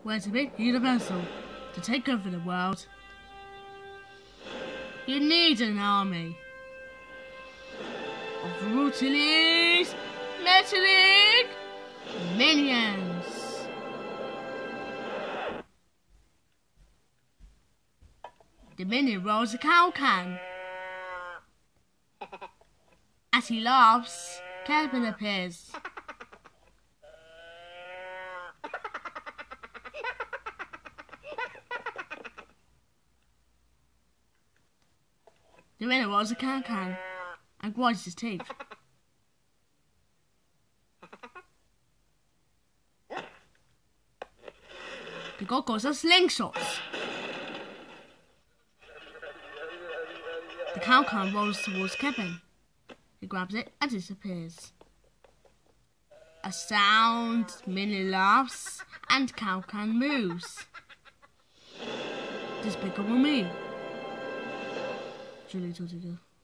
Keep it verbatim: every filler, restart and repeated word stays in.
We're to be universal to take over the world. You need an army of brutally metallic minions. The minion rolls a cow can. As he laughs, Kevin appears. The minion rolls a cow can and grinds his teeth. The goggles are slingshots. The cow can rolls towards Kevin. He grabs it and disappears. A sound, Minnie laughs, and cow can moves. Despicable me. Julie told you to go.